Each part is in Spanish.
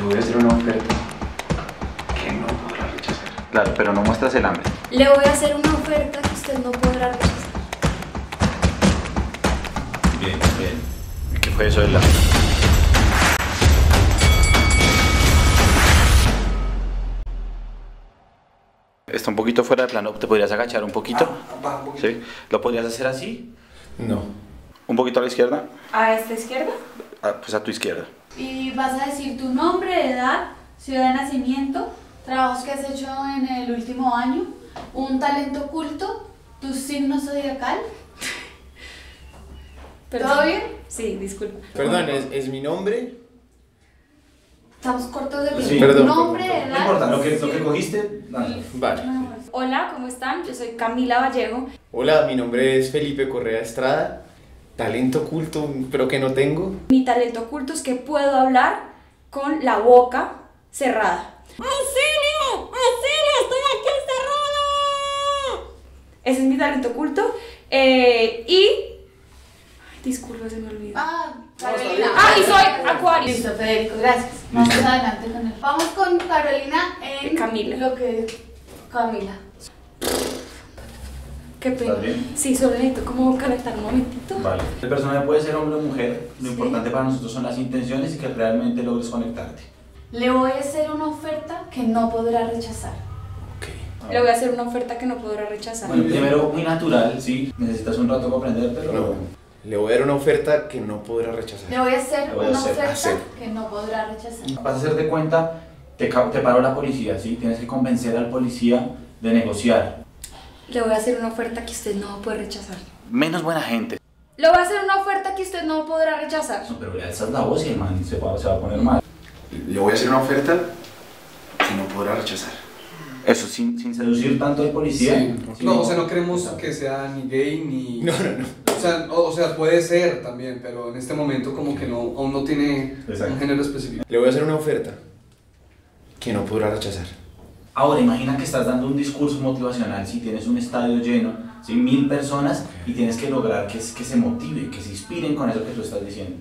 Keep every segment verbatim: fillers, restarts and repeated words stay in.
Le voy a hacer una oferta que no podrá rechazar. Claro, pero no muestras el hambre. Le voy a hacer una oferta que usted no podrá rechazar. Bien, bien. ¿Qué fue eso del hambre? Está un poquito fuera de plano. ¿Te podrías agachar un poquito? Ah, baja un poquito. ¿Sí? ¿Lo podrías hacer así? No. ¿Un poquito a la izquierda? ¿A esta izquierda? Ah, pues a tu izquierda. Y vas a decir tu nombre, edad, ciudad de nacimiento, trabajos que has hecho en el último año, un talento oculto, tu signo zodiacal. ¿Todo bien? Sí, disculpa. Perdón, ¿es, es mi nombre? Estamos cortos de tiempo. Sí. Perdón, Nombre, perdón, edad. No importa, lo que, lo que ciudad- cogiste, dale. Vale. Hola, ¿cómo están? Yo soy Camila Vallejo. Hola, mi nombre es Felipe Correa Estrada. Talento oculto, pero que no tengo. Mi talento oculto es que puedo hablar con la boca cerrada. ¡Auxilio! ¡Auxilio! ¡Estoy aquí encerrada! Ese es mi talento oculto. Eh, y... Ay, disculpa, se me olvidó. Ah, Carolina. Ah, y soy Acuario. Listo, Federico, gracias. Vamos adelante con él. Vamos con Carolina en Camila. lo que Camila. Qué pena. ¿Estás bien? Sí, solo necesito como calentar un momentito. Vale. El personaje puede ser hombre o mujer. Lo Sí. importante para nosotros son las intenciones y que realmente logres conectarte. Le voy a hacer una oferta que no podrá rechazar. Ok. Le voy a hacer una oferta que no podrá rechazar. Bueno, primero, muy natural, sí. Necesitas un rato para aprender, pero... No, le voy a dar una oferta que no podrá rechazar. Le voy a hacer Le voy a una hacer- oferta hacer. que no podrá rechazar. Vas a hacerte cuenta, te, ca- te paró la policía, ¿sí? Tienes que convencer al policía de negociar. Le voy a hacer una oferta que usted no puede rechazar. Menos buena gente. Le voy a hacer una oferta que usted no podrá rechazar. No, pero le alzas la voz y el man se va, se va a poner mal. Le voy a hacer una oferta que no podrá rechazar. Eso, sin, sin seducir tanto al policía. Sí. sino- No, o sea, no queremos que sea ni gay ni... No, no, no. O sea, o, o sea, puede ser también, pero en este momento como que no, aún no tiene Exacto. un género específico. Le voy a hacer una oferta que no podrá rechazar. Ahora, imagina que estás dando un discurso motivacional, si tienes un estadio lleno, ¿sí? Mil personas, y tienes que lograr que, que se motive, que se inspiren con eso que tú estás diciendo.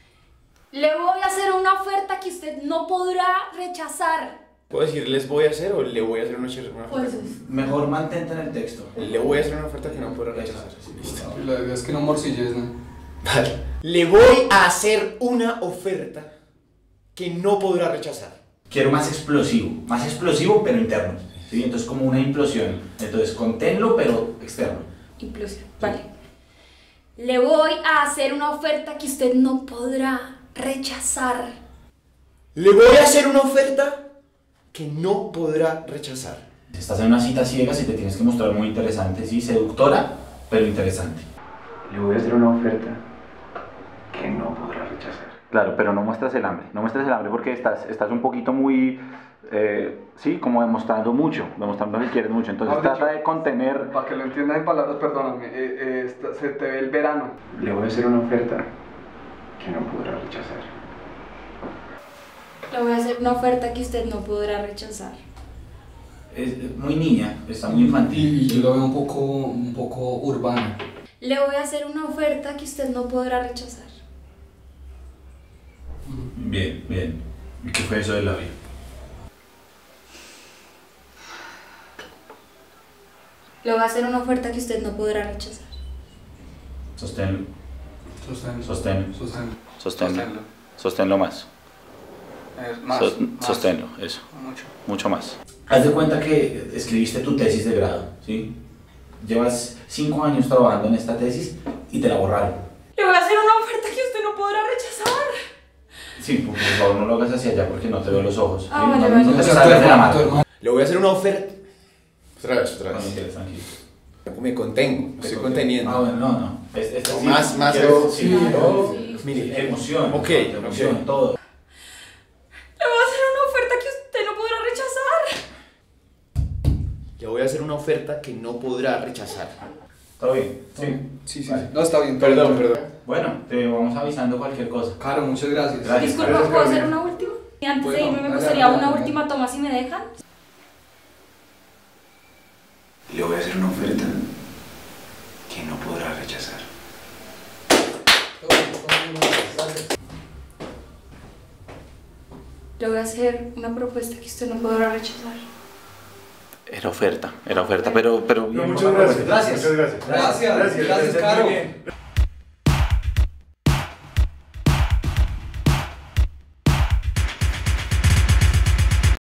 Le voy a hacer una oferta que usted no podrá rechazar. ¿Puedo decir les voy a hacer o le voy a hacer una, una Pues oferta? Mejor mantente en el texto. Le voy a hacer una oferta que no podrá rechazar. Listo. La idea es que no morcilles, ¿no? Vale. Le voy a hacer una oferta que no podrá rechazar. Quiero más explosivo, más explosivo pero interno, ¿sí? Entonces como una implosión, entonces conténlo pero externo. Implosión. Vale. Le voy a hacer una oferta que usted no podrá rechazar. Le voy a hacer una oferta que no podrá rechazar. Estás en una cita ciega y te tienes que mostrar muy interesante, ¿sí? Seductora pero interesante. Le voy a hacer una oferta que no podrá rechazar. Claro, pero no muestras el hambre, no muestras el hambre porque estás, estás un poquito muy, eh, sí, como demostrando mucho, demostrando que quieres mucho, entonces Mejor trata dicho, de contener. Para que lo entiendan en palabras, perdóname, eh, eh, está- se te ve el verano. Le voy a hacer una oferta que no podrá rechazar. Le voy a hacer una oferta que usted no podrá rechazar. Es muy niña, está muy infantil. Y yo lo veo un poco, un poco urbano. Le voy a hacer una oferta que usted no podrá rechazar. Bien, bien. ¿Qué fue eso del labio? Le voy a hacer una oferta que usted no podrá rechazar. Sosténlo, Sosténlo. sosténlo, Sosténlo. sosténlo, sosténlo más. Eh, más, Sos- más. Sosténlo, eso, Mucho. mucho más. Haz de cuenta que escribiste tu tesis de grado, ¿sí? Llevas cinco años trabajando en esta tesis y te la borraron. Le voy a hacer una oferta que usted no podrá rechazar. Sí, por por favor no lo hagas hacia allá porque no te veo los ojos. ¿sí? Ah, vale, no, vale. no O te sea, tu salgas de la hermano, tu mano. hermano. Le voy a hacer una oferta. Otra vez, otra No, vez. mentira, tranquilo. Me contengo, me estoy conteniendo. Ah, bueno, no, no. Es, es O así. más- más Quiero- es- sí, sí, yo- sí. Mire, emoción. Ok, emoción, ok. todo. Le voy a hacer una oferta que usted no podrá rechazar. le voy a hacer una oferta que no podrá rechazar. ¿Todo bien? Sí. Sí, sí, Vale. sí. No, está bien. Perdón, perdón. Bueno, te vamos avisando cualquier cosa. Caro, muchas gracias. Gracias. Disculpa, Gracias, ¿puedo hacer Carolina. una última? Y antes de Bueno, irme me dale, gustaría dale, una dale. última toma si me dejan. Le voy a hacer una oferta que no podrá rechazar. le voy a hacer una propuesta que usted no podrá rechazar. Era oferta, era oferta, pero... pero No, muchas gracias. Gracias. Muchas gracias. Gracias, gracias, Caro. Muy bien.